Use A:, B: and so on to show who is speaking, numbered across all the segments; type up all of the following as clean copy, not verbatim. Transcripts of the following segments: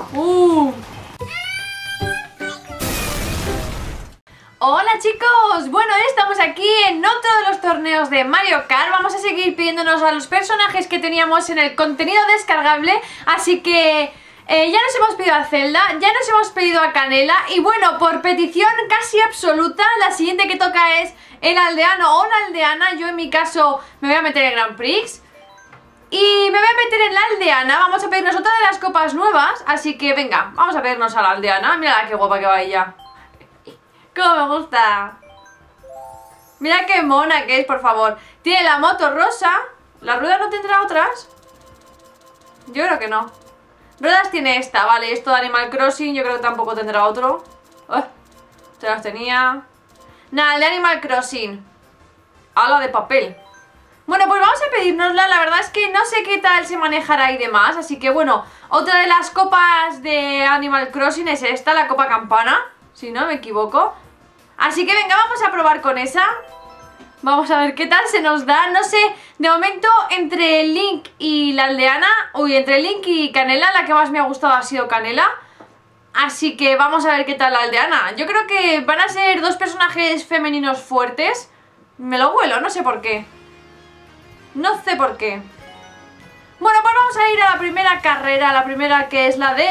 A: Hola chicos, bueno, estamos aquí en otro de los torneos de Mario Kart. Vamos a seguir pidiéndonos a los personajes que teníamos en el contenido descargable. Así que ya nos hemos pedido a Zelda, ya nos hemos pedido a Canela. Y bueno, por petición casi absoluta, la siguiente que toca es el aldeano o la aldeana. Yo en mi caso me voy a meter en Grand Prix y me voy a meter en la aldeana. Vamos a pedirnos otra de las copas nuevas. Así que venga, vamos a pedirnos a la aldeana. Mira qué guapa que va ella. ¡Cómo me gusta! Mira qué mona que es, por favor. Tiene la moto rosa. ¿La rueda no tendrá otras? Yo creo que no. Ruedas tiene esta, vale. Esto de Animal Crossing yo creo que tampoco tendrá otro. Se las tenía. Nada, el de Animal Crossing. Ala de papel. Bueno, pues vamos a pedírnosla. La verdad es que no sé qué tal se manejará y demás. Así que bueno, otra de las copas de Animal Crossing es esta, la copa campana, si no me equivoco. Así que venga, vamos a probar con esa. Vamos a ver qué tal se nos da. No sé, de momento entre Link y la aldeana, entre Link y Canela, la que más me ha gustado ha sido Canela. Así que vamos a ver qué tal la aldeana. Yo creo que van a ser dos personajes femeninos fuertes. Me lo huelo, no sé por qué. No sé por qué. Bueno, pues vamos a ir a la primera carrera. La primera, que es la de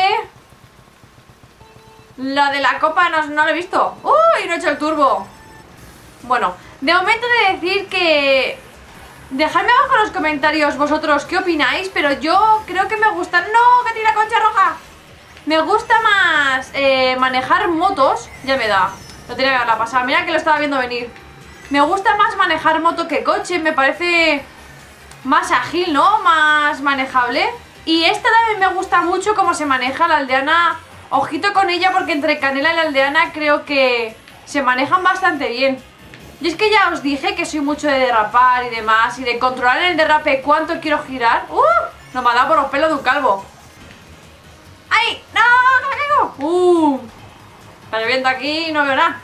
A: la copa, no lo he visto. ¡Uy! No he hecho el turbo. Bueno, de momento de decir que... Dejadme abajo en los comentarios vosotros qué opináis, pero yo creo que me gusta... ¡No! ¡Que tiene la concha roja! Me gusta más manejar motos. Ya me da. No tenía que darla pasada. Mira que lo estaba viendo venir. Me gusta más manejar moto que coche. Me parece más ágil, ¿no? Más manejable. Y esta también me gusta mucho cómo se maneja la aldeana. Ojito con ella porque entre Canela y la aldeana creo que se manejan bastante bien. Y es que ya os dije que soy mucho de derrapar y demás, y de controlar el derrape cuánto quiero girar. No me ha dado por los pelos de un calvo. ¡Ay! ¡No! ¡Que me caigo! Está lloviendo aquí y no veo nada.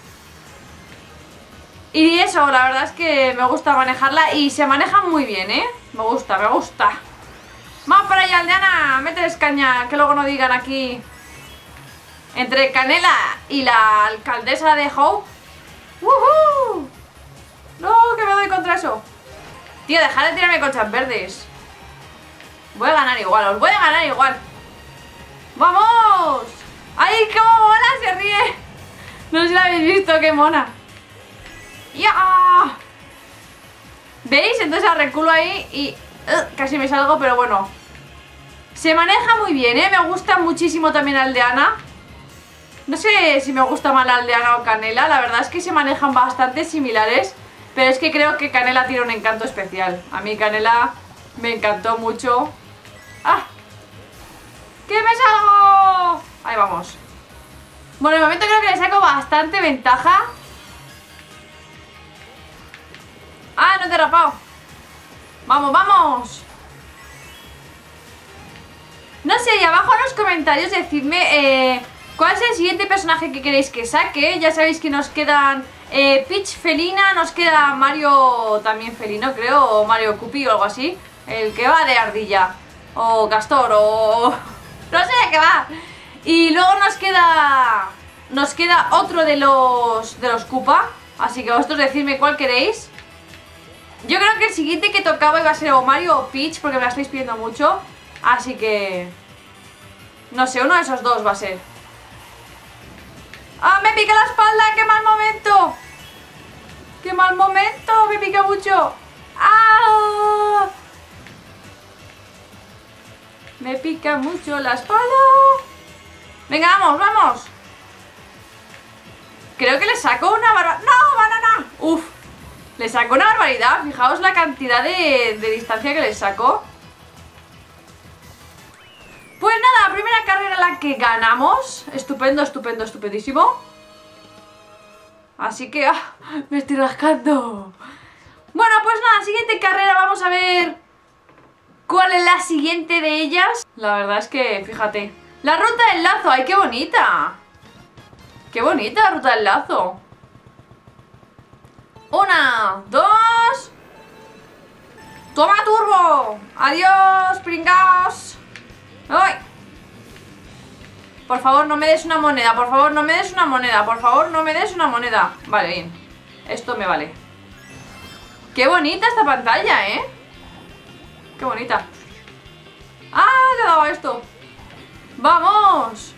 A: Y eso, la verdad es que me gusta manejarla y se maneja muy bien, ¿eh? Me gusta, me gusta. Vamos para allá, aldeana, mételes caña, que luego no digan aquí... Entre Canela y la alcaldesa de Hope. ¡Woohoo! No, que me doy contra eso. Tío, dejad de tirarme conchas verdes. Voy a ganar igual, os voy a ganar igual. ¡Vamos! ¡Ay, qué mona se ríe! No sé si la habéis visto, qué mona. ¡Ya! ¿Veis? Entonces reculo ahí y... casi me salgo, pero bueno. Se maneja muy bien, ¿eh? Me gusta muchísimo también aldeana. No sé si me gusta más la aldeana o Canela. La verdad es que se manejan bastante similares. Pero es que creo que Canela tiene un encanto especial. A mí Canela me encantó mucho. ¡Ah! ¡Que me salgo! Ahí vamos. Bueno, de momento creo que le saco bastante ventaja. ¡Ah, no he derrapado! ¡Vamos, vamos! No sé, y abajo en los comentarios decidme cuál es el siguiente personaje que queréis que saque. Ya sabéis que nos quedan Peach felina, nos queda Mario también felino, creo, o Mario Cupi o algo así. El que va de ardilla, o Castor, o... no sé de qué va. Y luego nos queda otro de los Koopa. Así que vosotros decidme cuál queréis. Yo creo que el siguiente que tocaba iba a ser o Mario o Peach, porque me la estáis pidiendo mucho. Así que... no sé, uno de esos dos va a ser. ¡Ah, me pica la espalda! ¡Qué mal momento! ¡Qué mal momento! ¡Me pica mucho! ¡Ah! Me pica mucho la espalda. Venga, vamos, vamos. Creo que le saco una barbaridad. ¡No, banana! ¡Uf! Le saco una barbaridad. Fijaos la cantidad de distancia que le saco. Pues nada, la primera carrera la que ganamos. Estupendo, estupendo, estupendísimo. Así que... me estoy rascando. Bueno, pues nada, siguiente carrera. Vamos a ver cuál es la siguiente de ellas. La verdad es que, fíjate. La ruta del lazo, ¡ay, qué bonita! ¡Qué bonita la ruta del lazo! 1, 2... ¡Toma turbo! ¡Adiós, pringaos! ¡Ay! Por favor, no me des una moneda. Por favor, no me des una moneda. Por favor, no me des una moneda. Vale, bien. Esto me vale. Qué bonita esta pantalla, ¿eh? Qué bonita. ¡Ah! Le he dado a esto. ¡Vamos!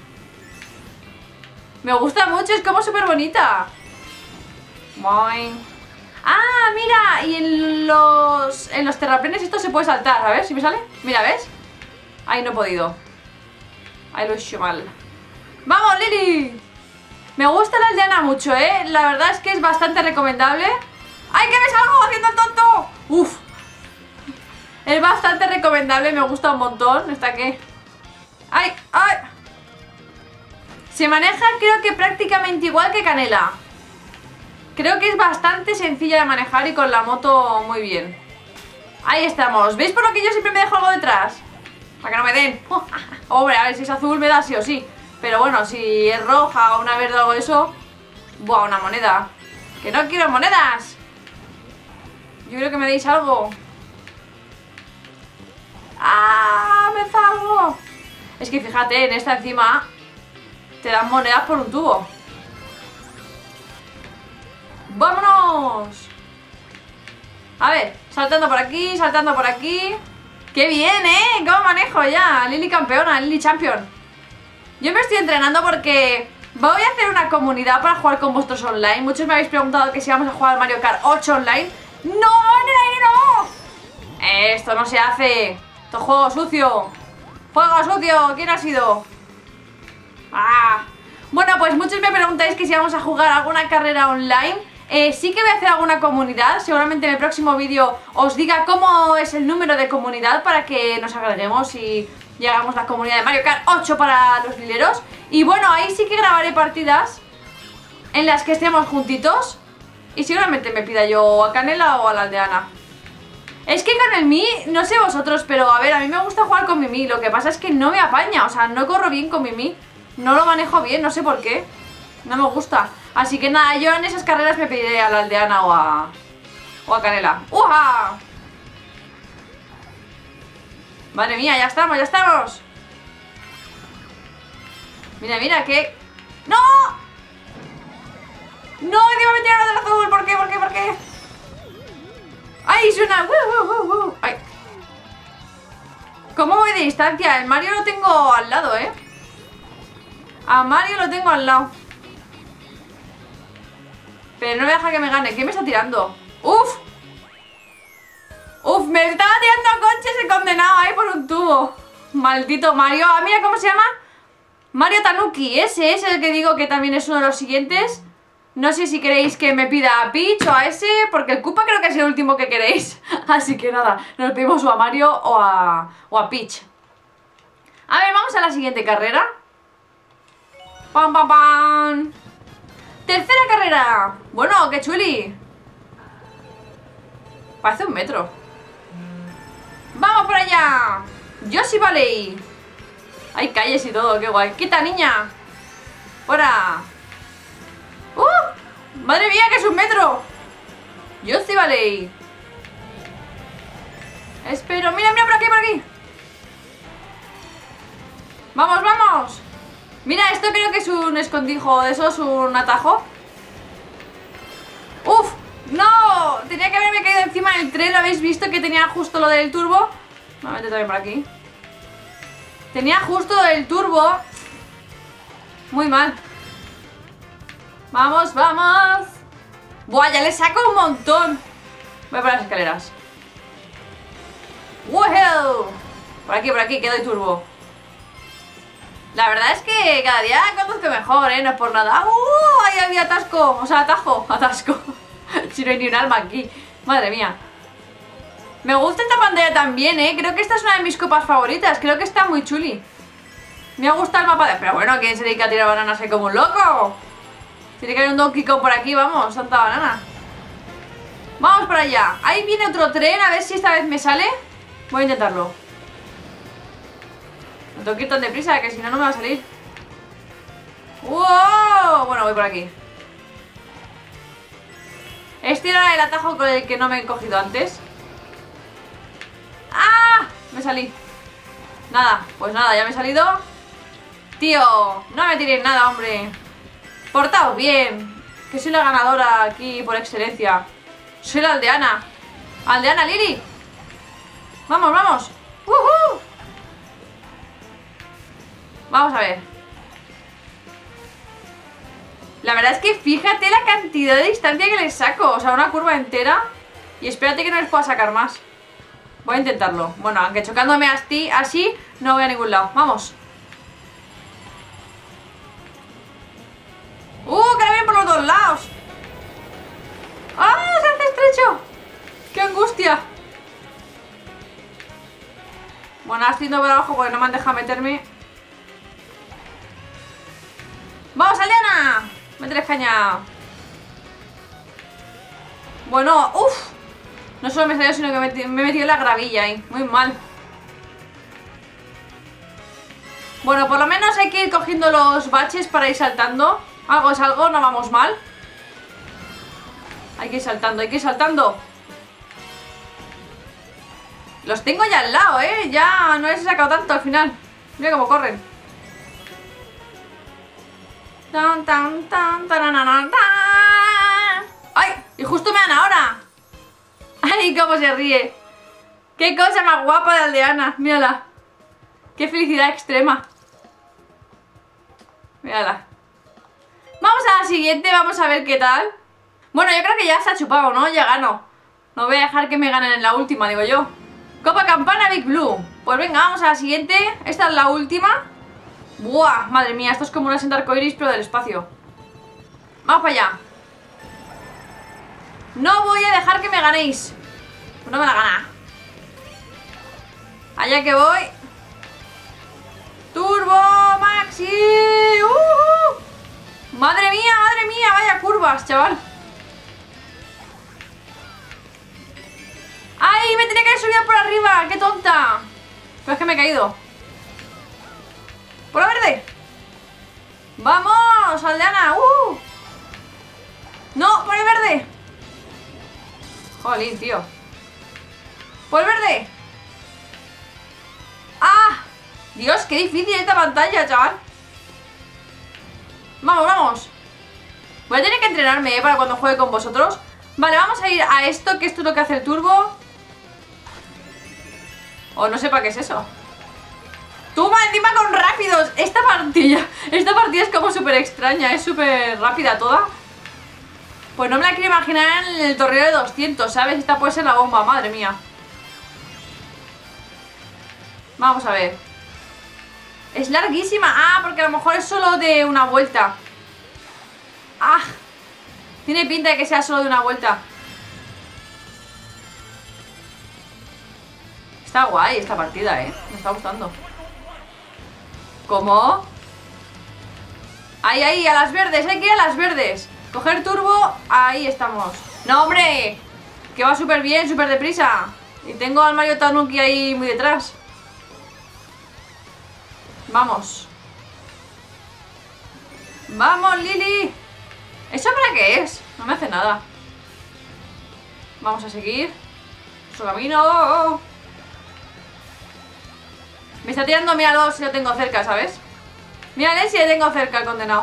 A: Me gusta mucho, es como súper bonita. Boing. ¡Ah! Mira, y en los terraplenes esto se puede saltar, a ver si me sale. Mira, ¿ves? Ahí no he podido. Ahí lo he hecho mal. ¡Vamos, Lili! Me gusta la aldeana mucho, ¿eh? La verdad es que es bastante recomendable. ¡Ay, que me salgo haciendo el tonto! ¡Uf! Es bastante recomendable, me gusta un montón. ¿Está qué? ¡Ay! ¡Ay! Se maneja creo que prácticamente igual que Canela. Creo que es bastante sencilla de manejar y con la moto muy bien. Ahí estamos. ¿Veis por lo que yo siempre me dejo algo detrás? Para que no me den. Hombre, a ver, si es azul me da sí o sí. Pero bueno, si es roja o una verde o algo de eso. Buah, una moneda. ¡Que no quiero monedas! Yo creo que me deis algo. ¡Ah! ¡Me salgo! Es que fíjate, en esta encima te dan monedas por un tubo. ¡Vámonos! A ver, saltando por aquí, saltando por aquí. ¡Qué bien, eh! ¿Cómo manejo ya? Lili campeona, Lili champion. Yo me estoy entrenando porque voy a hacer una comunidad para jugar con vosotros online. Muchos me habéis preguntado que si vamos a jugar al Mario Kart 8 online. ¡No! ¡No! Esto no se hace. Esto es juego sucio. ¡Juego sucio! ¿Quién ha sido? ¡Ah! Bueno, pues muchos me preguntáis que si vamos a jugar alguna carrera online. Sí que voy a hacer alguna comunidad. Seguramente en el próximo vídeo os diga cómo es el número de comunidad para que nos agreguemos y llegamos a la comunidad de Mario Kart 8 para los lileros. Y bueno, ahí sí que grabaré partidas en las que estemos juntitos. Y seguramente me pida yo a Canela o a la aldeana. Es que con el Mi, no sé vosotros, pero a ver, a mí me gusta jugar con mi Mi. Lo que pasa es que no me apaña, o sea, no corro bien con mi Mi. No lo manejo bien, no sé por qué. No me gusta. Así que nada, yo en esas carreras me pediré a la aldeana o a Canela. ¡Uja! Madre mía, ya estamos, ya estamos. Mira, mira, que... ¡No! ¡No! ¡Encima me tiraron del azul! ¿Por qué? ¿Por qué? ¿Por qué? ¡Ay, suena! ¡Ay! ¿Cómo voy de distancia? El Mario lo tengo al lado, ¿eh? A Mario lo tengo al lado. Pero no me deja que me gane. ¿Qué me está tirando? ¡Uf! ¡Uf! Me estaba tirando conches ese condenado ahí por un tubo. Maldito Mario. Ah, mira cómo se llama. Mario Tanuki. Ese es el que digo que también es uno de los siguientes. No sé si queréis que me pida a Peach o a ese, porque el Koopa creo que es el último que queréis. Así que nada, nos pedimos o a Mario o a Peach. A ver, vamos a la siguiente carrera. ¡Pam, pam, pam! ¡Tercera carrera! Bueno, qué chuli. Parece un metro. ¡Vamos por allá! Yoshi Valley. Hay calles y todo, qué guay. ¡Quita, niña! ¡Fuera! ¡Madre mía, que es un metro! Yoshi Valley. Espero, mira, mira, por aquí, por aquí. ¡Vamos, vamos! Mira, esto creo que es un escondijo de esos, un atajo. ¡Uf! ¡No! Tenía que haberme caído encima del tren. ¿Lo habéis visto que tenía justo lo del turbo? Me meto también por aquí. Tenía justo lo del turbo. Muy mal. ¡Vamos, vamos! ¡Buah, ya le saco un montón! Voy por las escaleras. ¡Wow! Por aquí, que doy turbo. La verdad es que cada día conduzco mejor, ¿eh? No es por nada. Ahí había atasco. O sea, atajo. Atasco. Si no hay ni un alma aquí. Madre mía. Me gusta esta pantalla también, ¿eh? Creo que esta es una de mis copas favoritas. Creo que está muy chuli. Me ha gustado el mapa de... Pero bueno, ¿quién se dedica a tirar bananas ahí como un loco? Tiene que haber un Donkey Kong por aquí, vamos. Santa banana. Vamos para allá. Ahí viene otro tren. A ver si esta vez me sale. Voy a intentarlo. No tengo que ir tan deprisa, que si no, no me va a salir. ¡Wow! Bueno, voy por aquí. Este era el atajo con el que no me he cogido antes. ¡Ah! Me salí. Nada, pues nada, ya me he salido. Tío, no me tiréis nada, hombre. Portaos bien. Que soy la ganadora aquí por excelencia. Soy la aldeana. Aldeana Lili. Vamos, vamos. Vamos a ver. La verdad es que fíjate la cantidad de distancia que les saco. O sea, una curva entera. Y espérate que no les pueda sacar más. Voy a intentarlo. Bueno, aunque chocándome así no voy a ningún lado. Vamos. Que le vienen por los dos lados. ¡Ah! Se hace estrecho. ¡Qué angustia! Bueno, ahora estoy yendo por abajo porque no me han dejado meterme. ¡Vamos, aldeana! Métele caña. Bueno, uff. No solo me salió, sino que me he metido en la gravilla ahí. Muy mal. Bueno, por lo menos hay que ir cogiendo los baches para ir saltando. Algo es algo, no vamos mal. Hay que ir saltando, hay que ir saltando. Los tengo ya al lado, ya no les he sacado tanto al final. Mira cómo corren. Tan, tan, tan, tan. ¡Ay! Y justo me dan ahora. ¡Ay, cómo se ríe! ¡Qué cosa más guapa de aldeana! Mírala. ¡Qué felicidad extrema! Mírala. Vamos a la siguiente, vamos a ver qué tal. Bueno, yo creo que ya se ha chupado, ¿no? Ya gano. No voy a dejar que me ganen en la última, digo yo. Copa Campana Big Blue. Pues venga, vamos a la siguiente. Esta es la última. ¡Buah! Madre mía, esto es como una senda arcoiris, pero del espacio. Vamos para allá. No voy a dejar que me ganéis. Pues no me la gana. Allá que voy. Turbo Maxi. Madre mía, vaya curvas, chaval. ¡Ay! Me tenía que haber subido por arriba, qué tonta. Pero es que me he caído. ¡Por la verde! ¡Vamos, aldeana! ¡No, por el verde! Jolín, tío. ¡Por el verde! ¡Ah! Dios, qué difícil esta pantalla, chaval. Vamos, vamos. Voy a tener que entrenarme, para cuando juegue con vosotros. Vale, vamos a ir a esto, que esto es lo que hace el turbo. O no sé para qué es eso. ¡Toma! Encima con rápidos. Esta partida es como súper extraña. Es súper rápida toda. Pues no me la quiero imaginar en el torneo de 200, ¿sabes? Esta puede ser la bomba, madre mía. Vamos a ver. Es larguísima. Ah, porque a lo mejor es solo de una vuelta. Ah, tiene pinta de que sea solo de una vuelta. Está guay esta partida, me está gustando. ¿Cómo? Ahí, ahí, a las verdes, hay que ir a las verdes. Coger turbo, ahí estamos. ¡No, hombre! Que va súper bien, súper deprisa. Y tengo al Mario Tanuki ahí muy detrás. Vamos. ¡Vamos, Lili! ¿Eso para qué es? No me hace nada. Vamos a seguir su camino. Me está tirando, míralo, si lo tengo cerca, ¿sabes? Mírale si le tengo cerca al condenado.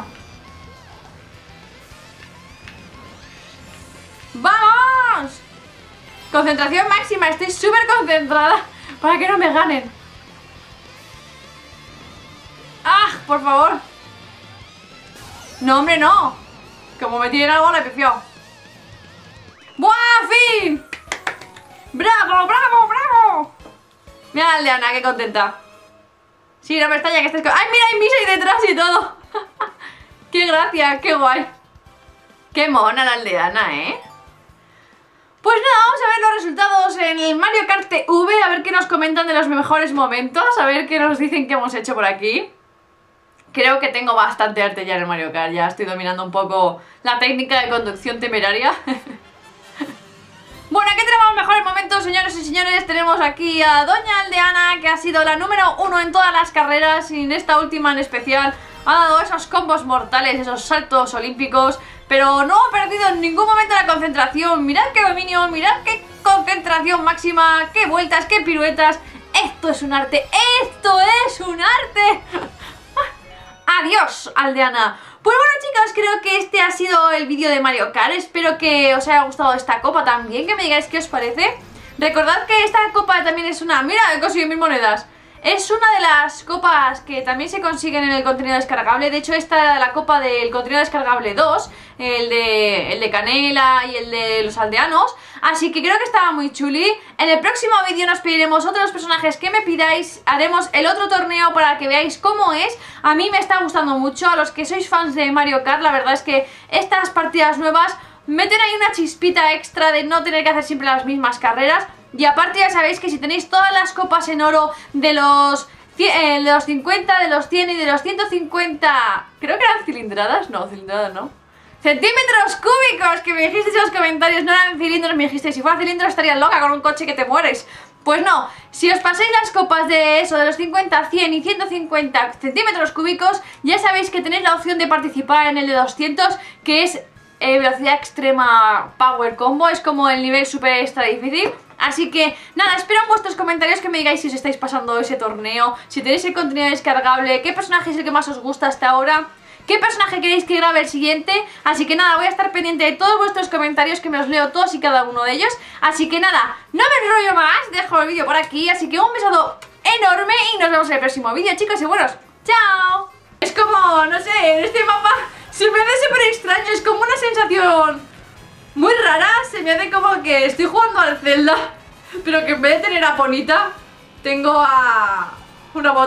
A: ¡Vamos! Concentración máxima, estoy súper concentrada para que no me ganen. ¡Ah! Por favor. No, hombre, no. Como me tiren algo, le he pifiado. ¡Buah! ¡Fin! ¡Bravo, bravo, bravo! Mira a la aldeana, qué contenta. Sí, no me extraña que estés con... ¡Ay, mira, hay Misa ahí detrás y todo! ¡Qué gracia, qué guay! ¡Qué mona la aldeana, Pues nada, vamos a ver los resultados en el Mario Kart TV. A ver qué nos comentan de los mejores momentos. A ver qué nos dicen que hemos hecho por aquí. Creo que tengo bastante arte ya en el Mario Kart. Ya estoy dominando un poco la técnica de conducción temeraria. Bueno, aquí tenemos los mejores momentos, señores y señores. Tenemos aquí a Doña Aldeana, que ha sido la número 1 en todas las carreras. Y en esta última en especial ha dado esos combos mortales, esos saltos olímpicos. Pero no ha perdido en ningún momento la concentración. Mirad qué dominio, mirad qué concentración máxima, qué vueltas, qué piruetas. Esto es un arte, esto es un arte. Adiós, aldeana. Pues bueno, chicos, creo que este ha sido el vídeo de Mario Kart. Espero que os haya gustado esta copa también, que me digáis qué os parece. Recordad que esta copa también es una... Mira, he conseguido 1000 monedas. Es una de las copas que también se consiguen en el contenido descargable. De hecho, esta era la copa del contenido descargable 2, el de Canela y el de los aldeanos. Así que creo que estaba muy chuli. En el próximo vídeo nos pediremos otros personajes que me pidáis. Haremos el otro torneo para que veáis cómo es. A mí me está gustando mucho. A los que sois fans de Mario Kart, la verdad es que estas partidas nuevas meten ahí una chispita extra de no tener que hacer siempre las mismas carreras. Y aparte ya sabéis que si tenéis todas las copas en oro de los 50, de los 100 y de los 150... Creo que eran cilindradas, no, cilindradas no. Centímetros cúbicos, que me dijisteis en los comentarios, no eran cilindros, me dijisteis, si fuera cilindros estarías loca con un coche que te mueres. Pues no, si os pasáis las copas de eso, de los 50, 100 y 150 centímetros cúbicos, ya sabéis que tenéis la opción de participar en el de 200, que es velocidad extrema power combo, es como el nivel super extra difícil. Así que nada, espero en vuestros comentarios que me digáis si os estáis pasando ese torneo, si tenéis el contenido descargable, qué personaje es el que más os gusta hasta ahora, qué personaje queréis que grabe el siguiente. Así que nada, voy a estar pendiente de todos vuestros comentarios, que me los leo todos y cada uno de ellos. Así que nada, no me enrollo más, dejo el vídeo por aquí. Así que un besazo enorme y nos vemos en el próximo vídeo, chicos y buenos. ¡Chao! Es como, no sé, en este mapa se me hace súper extraño, es como una sensación muy rara. Se me hace como que estoy jugando al Zelda, pero que en vez de tener a Ponita, tengo a una botella.